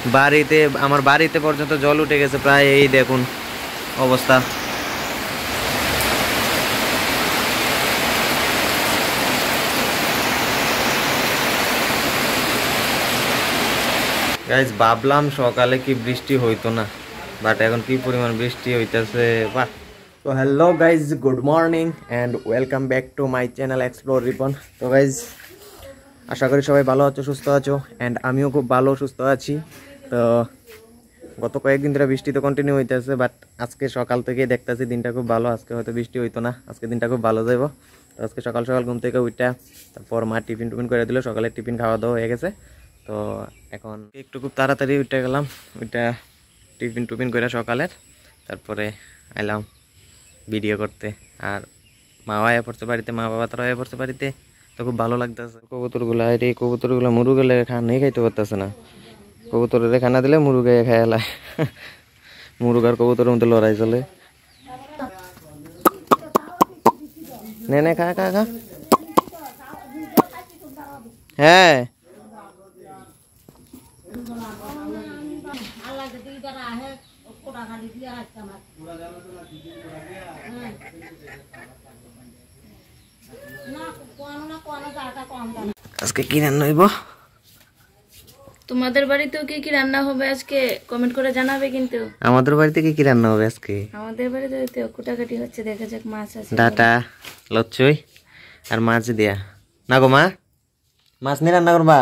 বাড়িতে আমার বাড়িতে পর্যন্ত জল উঠে গেছে প্রায়। এই দেখুন অবস্থা। গাইজ ভাবলাম সকালে কি বৃষ্টি হইতো না, বাট এখন কি পরিমাণ বৃষ্টি হইতেছে বাহ। তো hello guys, good morning and welcome back to my channel explore Ripon. তো গাইজ আশা করি সবাই ভালো আছো, সুস্থ আছো, অ্যান্ড আমিও খুব ভালো সুস্থ আছি। তো গত কয়েকদিন ধরে বৃষ্টি তো কন্টিনিউ হইতেছে, বাট আজকে সকাল থেকে দেখতেছি দিনটা খুব ভালো। আজকে হয়তো বৃষ্টি হইতো না, আজকে দিনটা খুব ভালো যাইব। তো আজকে সকাল সকাল ঘুম থেকে উঠা তারপর মা টিফিন করে দিল, সকালে টিফিন খাওয়া দাওয়া হয়ে গেছে। তো এখন একটু খুব তাড়াতাড়ি উঠে গেলাম, ওইটা টিফিন করে সকালের, তারপরে আইলাম ভিডিও করতে। আর মা আয়া পড়ছে বাড়িতে, মা বাবা তারা আয়া পড়ছে বাড়িতে। তো খুব ভালো লাগতেছে। কবুতরগুলা এই কবুতরগুলা মুরুগেলে নেই খাইতে পারতেছে না। কবুতরের খানা দিলে মুরুগে খায় লাই। মুরুগ আর কবুতরের মধ্যে লড়াই চলে। নে নে খা খা খা। হ্যাঁ আজকে কি রান্না হইব? তোমাদের বাড়িতেও কি কি রান্না হবে আজকে কমেন্ট করে জানাবে। কিন্তু আমাদের বাড়িতে কি কি রান্না হবে আজকে? আমাদের বাড়িতে তো কুটাকাটি হচ্ছে, দেখা যাক। মাছ আছে, ডাটা লচ্ছই আর মাছ দিয়া। না গো মা, মাছ নিয়ে রান্না করবা?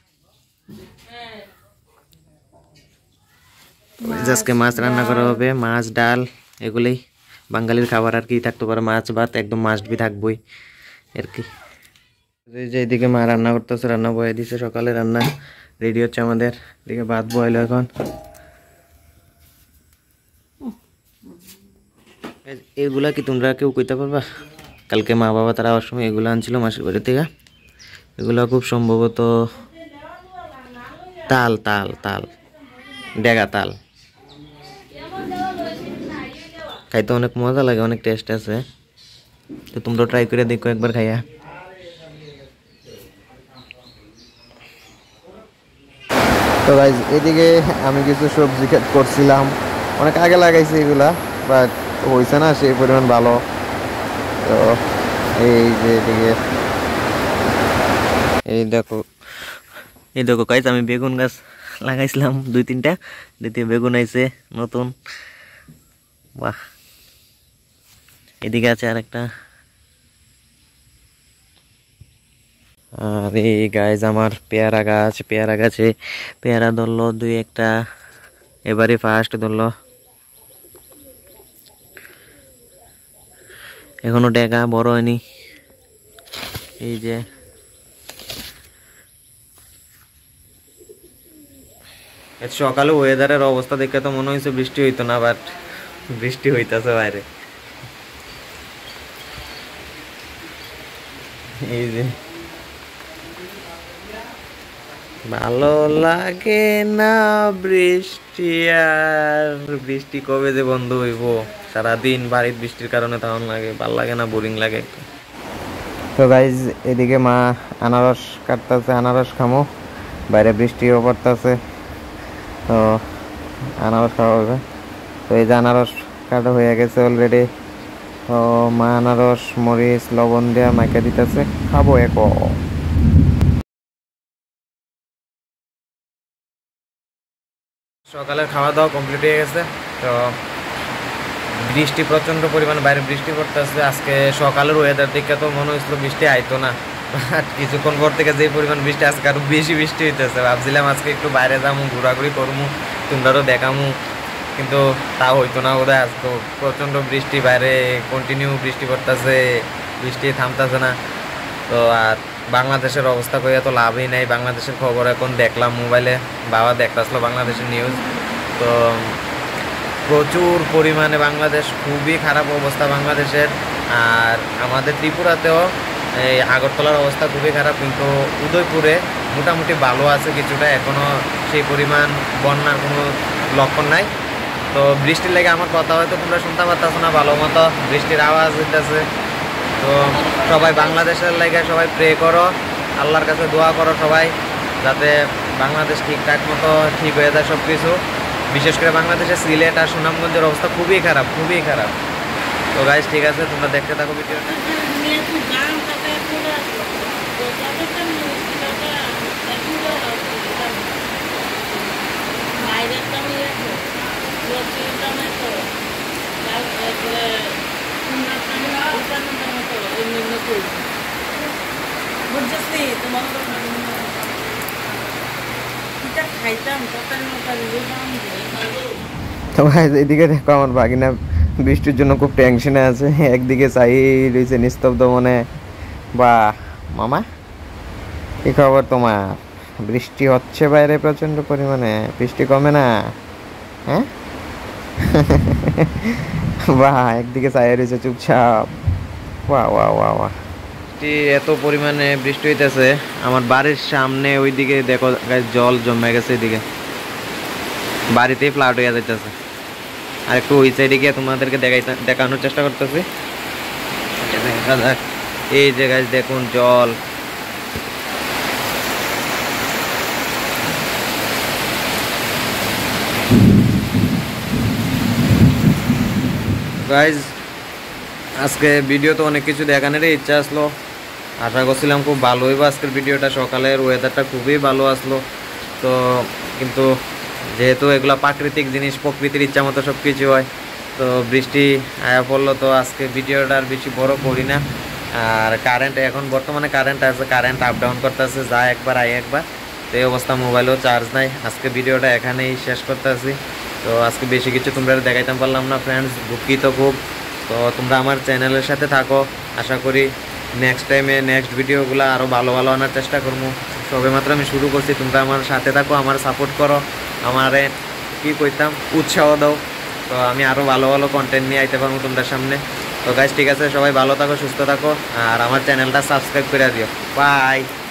আজকে মাছ রান্না করা হবে, মাছ ডাল এগুলোই বাঙালির খাবার। আর কি থাকতে পারে, মাছ ভাত একদম মাস্ট বি থাকবই আর কি। যে এদিকে মা রান্না করতেছে, রান্না বয়ে দিছে, সকালে রান্না রেডি হচ্ছে আমাদের। এদিকে ভাত বয়েল এখন। এগুলা কি তোমরা কেউ কইতে পারবা? কালকে মা বাবা তারা আসার সময় এগুলো আনছিল মাসির বাড়ি থেকে। এগুলো খুব সম্ভবত তাল তাল তাল ডেগা তাল। খাইতে অনেক মজা লাগে, অনেক টেস্ট আছে। তো তোমরা ট্রাই করে দেখো একবার খাইয়া। তো গাইজ এদিকে আমি কিছু সবজি করছিলাম, অনেক আগে লাগাইছি এগুলা, বাট হয়েছে না সেই পরিমাণ ভালো। তো এই যে এদিকে এই দেখো গাইজ, আমি বেগুন গাছ লাগাইছিলাম 2-3টা, দ্বিতীয় বেগুন আইছে নতুন, বাহ। এদিকে আছে আরেকটা। আর এই গাইজ আমার পেয়ারা গাছে পেয়ারা ধরলো 2-1টা, এবারে ফার্স্ট ধরলো। এখনো ডেগা বড় হয়নি। এই যে সকালে ওয়েদারের অবস্থা দেখে তো মনে হয়েছে বৃষ্টি হইতো না, বাট বৃষ্টি হইতেছে বাইরে। এই যে ভালো লাগে না বৃষ্টি, আর বৃষ্টি কবে যে বন্ধ হইব? সারাদিন বাড়ির বৃষ্টির কারণে তখন লাগে, ভাল লাগে না, বোরিং লাগে। তো গাইজ এদিকে মা আনারস কাটতেছে, আনারস খামো, বাইরে বৃষ্টিও পড়তেছে, তো আনারস খাওয়া হবে। তো এই যে আনারস কাটা হয়ে গেছে অলরেডি। তো মা আনারস মরিচ লবণ দেওয়া মাইকা দিতেছে, খাবো এক। সকালের খাওয়া দাওয়া কমপ্লিট হয়ে গেছে। তো বৃষ্টি প্রচণ্ড পরিমাণে বাইরে বৃষ্টি পড়তেছে। আজকে সকালের ওয়েদার দেখে তো মনে হয়েছিল বৃষ্টি আইতো না, কিছুক্ষণ পর থেকে যে পরিমাণ বৃষ্টি, আজকে আরো বেশি বৃষ্টি হইতেছে। ভাবছিলাম আজকে একটু বাইরে যাবো, ঘোরাঘুরি করবো, তোমরাও দেখামু, কিন্তু তাও হইতো না বোধহয়। আজকে প্রচণ্ড বৃষ্টি, বাইরে কন্টিনিউ বৃষ্টি পড়তেছে, বৃষ্টি থামতেছে না। তো আর বাংলাদেশের অবস্থা কইয়া তো লাভই নাই। বাংলাদেশের খবর এখন দেখলাম মোবাইলে, বাবা দেখতেছিল বাংলাদেশের নিউজ। তো প্রচুর পরিমাণে বাংলাদেশ, খুবই খারাপ অবস্থা বাংলাদেশের। আর আমাদের ত্রিপুরাতেও এই আগরতলার অবস্থা খুবই খারাপ, কিন্তু উদয়পুরে মোটামুটি ভালো আছে কিছুটা, এখনও সেই পরিমাণ বন্যার কোনো লক্ষণ নাই। তো বৃষ্টির লেগে আমার কথা হয়তো তোমরা শুনতে পারতেছো না ভালো মতো, বৃষ্টির আওয়াজ হইতেছে। তো সবাই বাংলাদেশের লেগে সবাই প্রে করো, আল্লাহর কাছে দোয়া করো সবাই, যাতে বাংলাদেশ ঠিকঠাক মতো ঠিক হয়ে যায় সব কিছু। বিশেষ করে বাংলাদেশের সিলেট আর সুনামগঞ্জের অবস্থা খুবই খারাপ, খুবই খারাপ। তো গাইস ঠিক আছে, তোমরা দেখতে থাকো ভিডিওটা। তো গাইস এদিকে দেখো আমার ভাগিনা বৃষ্টির জন্য খুব টেনশনে আছে, একদিকে চাই রয়েছে নিস্তব্ধ মনে। বাহ মামা, কি খবর তোমার? বৃষ্টি হচ্ছে বাইরে প্রচন্ড পরিমাণে, বৃষ্টি কমে না? হ্যাঁ বাহ, একদিকে চাই রয়েছে চুপচাপ। বাহ বাহ বাহ বাহ, এত পরিমাণে বৃষ্টি হইতেছে আমার বাড়ির সামনে, ওইদিকে দেখো গাইস জল জমে গেছে, এদিকে বাড়িতেই ফ্লাড হয়ে যাইতেছে। আর একটু ওই সাইডে গিয়ে তোমাদেরকে দেখানোর চেষ্টা করতেছি। এই যে গাইস দেখুন জল, গাইজ আজকে ভিডিও তো অনেক কিছু দেখানোর ইচ্ছা আসলো, আশা করছিলাম খুব ভালো হইব আজকের ভিডিওটা। সকালের ওয়েদারটা খুবই ভালো আসলো, তো কিন্তু যেহেতু এগুলো প্রাকৃতিক জিনিস, প্রকৃতির ইচ্ছা মতো সব কিছু হয়, তো বৃষ্টি আয়া পড়লো। তো আজকে ভিডিওটা আর বেশি বড় করি না। আর কারেন্ট এখন বর্তমানে কারেন্ট আছে, কারেন্ট আপ ডাউন করতেছে, যা একবার আয় একবার। তো এই অবস্থা, মোবাইলেও চার্জ নাই। আজকে ভিডিওটা এখানেই শেষ করতেছি। তো আজকে বেশি কিছু তোমরা দেখাইতে পারলাম না ফ্রেন্ডস, দুঃখিত খুব। তো তোমরা আমার চ্যানেলের সাথে থাকো, আশা করি নেক্সট টাইমে নেক্সট ভিডিওগুলো আরও ভালো ভালো আনার চেষ্টা করবো। সবে মাত্র আমি শুরু করছি, তোমরা আমার সাথে থাকো, আমার সাপোর্ট করো, আমারে কী কইতাম উৎসাহ দাও, তো আমি আরও ভালো ভালো কন্টেন্ট নিয়ে আইতে পারবো তোমাদের সামনে। তো গাইস ঠিক আছে, সবাই ভালো থাকো, সুস্থ থাকো, আর আমার চ্যানেলটা সাবস্ক্রাইব করে দিও। বাই।